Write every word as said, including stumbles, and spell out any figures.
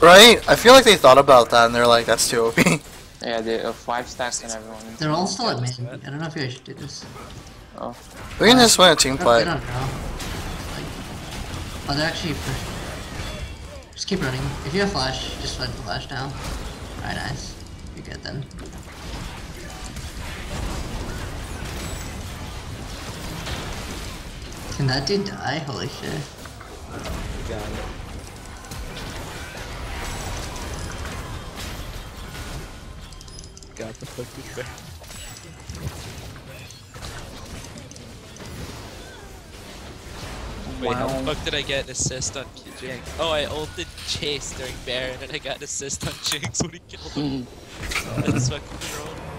Right? I feel like they thought about that and they're like, that's too O P. Yeah, they uh, five stacks and everyone. They're all still at main. I don't know if you guys should do this. Oh. We can just win a team I fight. don't know. Like, oh, they're actually. Just keep running. If you have flash, just let the flash down. Alright, nice. You're good then. Can that dude die? Holy shit. Got it. Got the fucking back. Wait, how the fuck did I get an assist on Jinx? Oh, I ulted Chase during Baron and I got an assist on Jinx when he killed him. That's fucking troll.